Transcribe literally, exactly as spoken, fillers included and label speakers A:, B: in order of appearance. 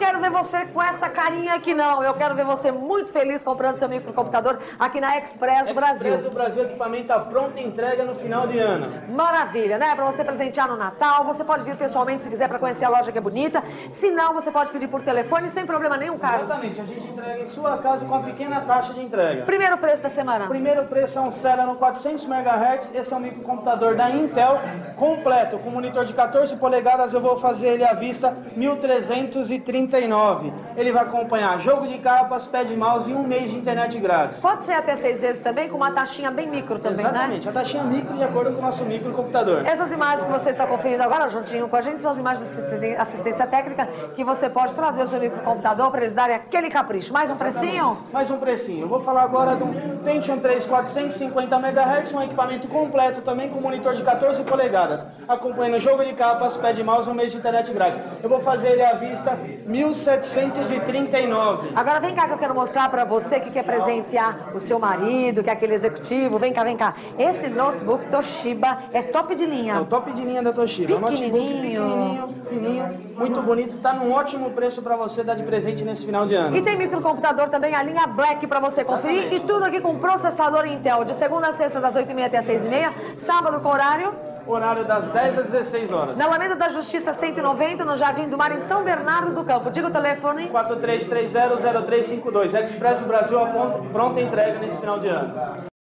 A: quero ver você com essa carinha aqui, não. Eu quero ver você muito feliz comprando seu microcomputador aqui na Express do Brasil.
B: Express do Brasil, equipamento à pronta entrega no final de ano.
A: Maravilha, né? Pra você presentear no Natal, você pode vir pessoalmente se quiser pra conhecer a loja que é bonita. Se não, você pode pedir por telefone sem problema nenhum, cara.
B: Exatamente, a gente entrega em sua casa com uma pequena taxa de entrega.
A: Primeiro preço da semana.
B: Primeiro preço é um Celeron quatrocentos megahertz, esse é um microcomputador da Intel, completo, com monitor de quatorze polegadas, eu vou fazer ele à vista mil trezentos e trinta e nove. Ele vai acompanhar jogo de capas, pad mouse e um mês de internet grátis.
A: Pode ser até seis vezes também, com uma taxinha bem micro também,
B: Exatamente,
A: né?
B: a taxinha micro de acordo com o nosso microcomputador.
A: Essas imagens que você está conferindo agora, juntinho com a gente, são as imagens de assistência técnica que você pode trazer o seu microcomputador para eles darem aquele capricho. Mais um precinho?
B: Mais um precinho. Eu vou falar agora do Pentium três quatrocentos e cinquenta megahertz, um equipamento completo também com monitor de quatorze polegadas, acompanhando jogo de capas, pad mouse e um mês de internet grátis. Eu vou fazer ele à vista mil setecentos e trinta e nove.
A: Agora vem cá que eu quero mostrar para você que quer presentear o seu marido, que é aquele executivo. Vem cá, vem cá. Esse notebook Toshiba é top de linha.
B: É o top de linha da Toshiba.
A: Pequenininho.
B: É um notebook pequenininho, fininho, muito bonito. Tá num ótimo preço para você dar de presente nesse final de ano.
A: E tem microcomputador também, a linha Black para você conferir.
B: Exatamente.
A: E tudo aqui com processador Intel, de segunda a sexta das oito e meia até as seis e meia. Sábado com horário...
B: Horário das dez às dezesseis horas.
A: Na Alameda da Justiça cento e noventa, no Jardim do Mar, em São Bernardo do Campo. Diga o telefone.
B: quatro três três zero zero três cinco dois. Express do Brasil, a pronta entrega nesse final de ano.